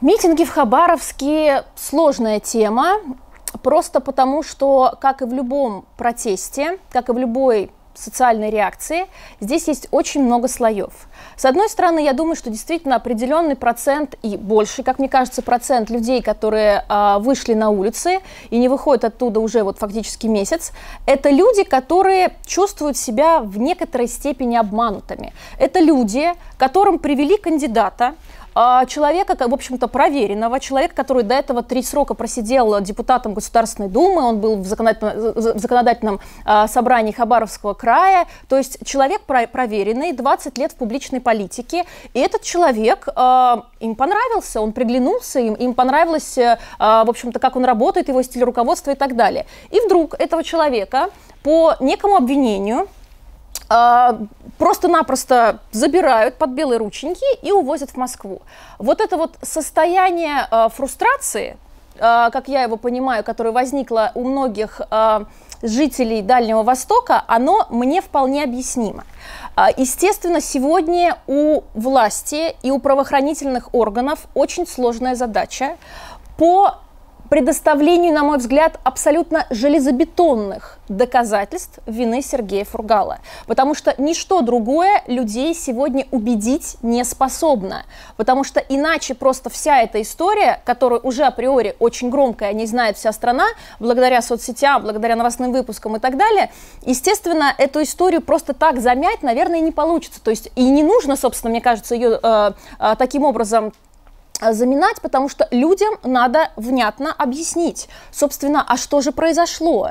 Митинги в Хабаровске – сложная тема, просто потому что, как и в любом протесте, как и в любой социальной реакции, здесь есть очень много слоев. С одной стороны, я думаю, что действительно определенный процент и больше, как мне кажется, процент людей, которые вышли на улицы и не выходят оттуда уже вот фактически месяц, это люди, которые чувствуют себя в некоторой степени обманутыми. Это люди, которым привели кандидата, человека, в общем-то, проверенного, человека, который до этого 3 срока просидел депутатом Государственной Думы, он был в законодательном собрании Хабаровского края, то есть человек проверенный, 20 лет в публичной политике, и этот человек им понравился, он приглянулся им понравилось, в общем-то, как он работает, его стиль руководства и так далее. И вдруг этого человека по некому обвинению просто-напросто забирают под белые рученьки и увозят в Москву. Вот это вот состояние фрустрации, как я его понимаю, которое возникло у многих жителей Дальнего Востока, оно мне вполне объяснимо. Естественно, сегодня у власти и у правоохранительных органов очень сложная задача по предоставлению, на мой взгляд, абсолютно железобетонных доказательств вины Сергея Фургала. Потому что ничто другое людей сегодня убедить не способно. Потому что иначе просто вся эта история, которая уже априори очень громкая, не знает вся страна, благодаря соцсетям, благодаря новостным выпускам и так далее, естественно, эту историю просто так замять, наверное, не получится. То есть и не нужно, собственно, мне кажется, ее таким образом заминать, потому что людям надо внятно объяснить, собственно, а что же произошло,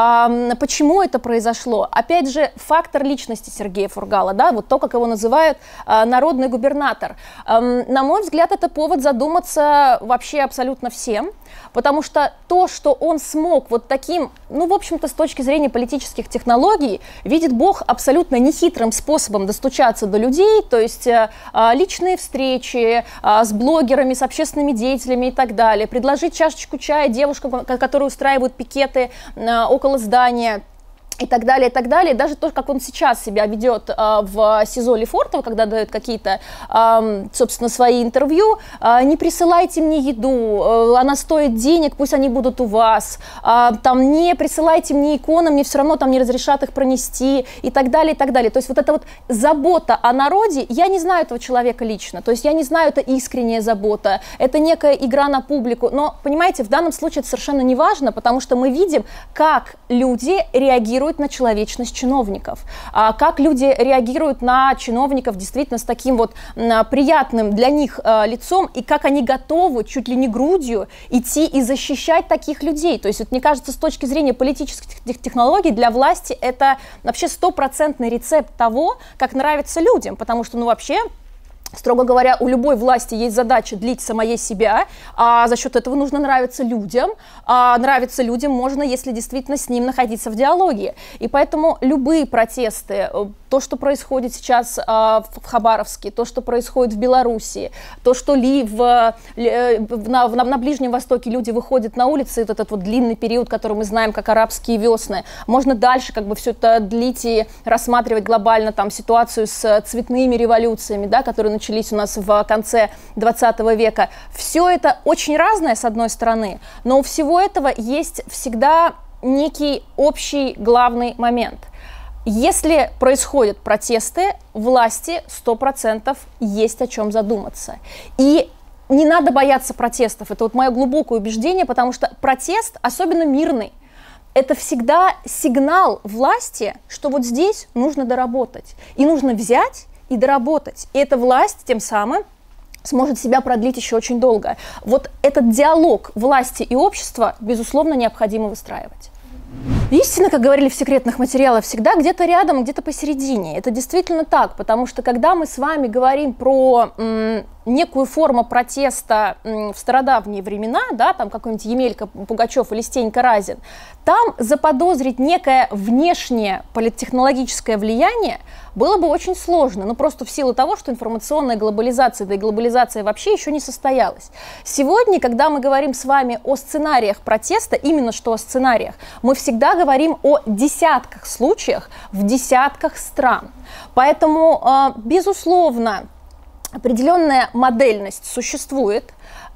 почему это произошло. Опять же, фактор личности Сергея Фургала, да, вот то, как его называют народный губернатор. На мой взгляд, это повод задуматься вообще абсолютно всем, потому что то, что он смог вот таким, ну, в общем-то, с точки зрения политических технологий, видит Бог, абсолютно нехитрым способом достучаться до людей, то есть личные встречи с блогерами, с общественными деятелями и так далее, предложить чашечку чая девушкам, которые устраивают пикеты около здания, и так далее, и так далее. Даже то, как он сейчас себя ведет в СИЗО Лефортово, когда дает какие-то, собственно, свои интервью, не присылайте мне еду, она стоит денег, пусть они будут у вас, там, не присылайте мне иконы, мне все равно там не разрешат их пронести, и так далее, и так далее. То есть вот эта вот забота о народе, я не знаю этого человека лично, то есть я не знаю, это искренняя забота, это некая игра на публику, но, понимаете, в данном случае это совершенно не важно, потому что мы видим, как люди реагируют на человечность чиновников, как люди реагируют на чиновников действительно с таким вот приятным для них лицом, и как они готовы чуть ли не грудью идти и защищать таких людей. То есть, вот, мне кажется, с точки зрения политических технологий для власти это вообще стопроцентный рецепт того, как нравится людям, потому что, ну, вообще, строго говоря, у любой власти есть задача длить самое себя, а за счет этого нужно нравиться людям. А нравиться людям можно, если действительно с ним находиться в диалоге. И поэтому любые протесты, то, что происходит сейчас в Хабаровске, то, что происходит в Белоруссии, то, что на Ближнем Востоке люди выходят на улицы, этот вот длинный период, который мы знаем как арабские весны, можно дальше как бы все это длить и рассматривать глобально там ситуацию с цветными революциями, да, которые начались у нас в конце 20 века. Все это очень разное, с одной стороны, но у всего этого есть всегда некий общий главный момент. Если происходят протесты, власти 100% есть о чем задуматься. И не надо бояться протестов. Это вот мое глубокое убеждение, потому что протест, особенно мирный, это всегда сигнал власти, что вот здесь нужно доработать. И нужно взять и доработать. И эта власть тем самым сможет себя продлить еще очень долго. Вот этот диалог власти и общества, безусловно, необходимо выстраивать. Истина, как говорили в секретных материалах, всегда где-то рядом, где-то посередине. Это действительно так, потому что когда мы с вами говорим про некую форму протеста в стародавние времена, да, там какой-нибудь Емелька Пугачев или Стенька Разин, там заподозрить некое внешнее политтехнологическое влияние было бы очень сложно, ну просто в силу того, что информационная глобализация, да и глобализация вообще еще не состоялась. Сегодня, когда мы говорим с вами о сценариях протеста, именно что о сценариях, мы всегда говорим о десятках случаях в десятках стран. Поэтому, безусловно, определенная модельность существует.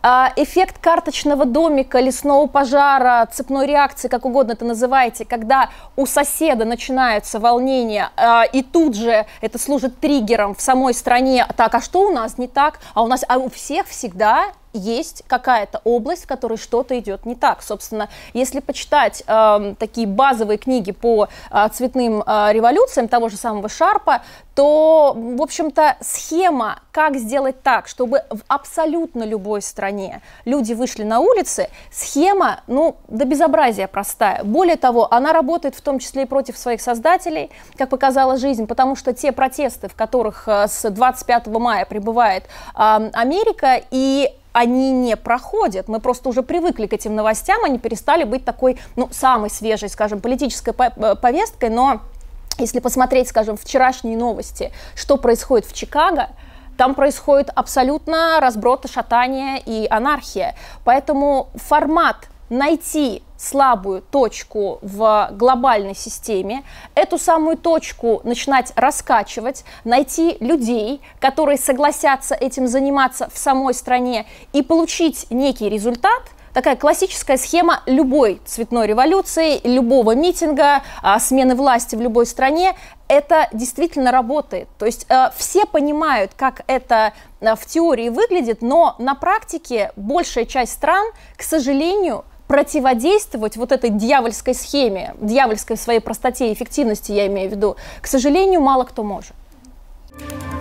эффект карточного домика, лесного пожара, цепной реакции, как угодно это называете, когда у соседа начинаются волнения, и тут же это служит триггером в самой стране. Так, а что у нас не так? А у всех всегда есть какая-то область, в которой что-то идет не так. Собственно, если почитать такие базовые книги по цветным революциям того же самого Шарпа, то, в общем-то, схема, как сделать так, чтобы в абсолютно любой стране люди вышли на улицы, схема, ну, до безобразия простая. Более того, она работает в том числе и против своих создателей, как показала жизнь, потому что те протесты, в которых с 25 мая прибывает Америка, и они не проходят. Мы просто уже привыкли к этим новостям, они перестали быть такой, ну, самой свежей, скажем, политической повесткой, но если посмотреть, скажем, вчерашние новости, что происходит в Чикаго, там происходит абсолютно разброд, шатание и анархия. Поэтому формат найти слабую точку в глобальной системе, эту самую точку начинать раскачивать, найти людей, которые согласятся этим заниматься в самой стране и получить некий результат. Такая классическая схема любой цветной революции, любого митинга, смены власти в любой стране. Это действительно работает. То есть все понимают, как это в теории выглядит, но на практике большая часть стран, к сожалению, противодействовать вот этой дьявольской схеме, дьявольской в своей простоте и эффективности, я имею в виду, к сожалению, мало кто может.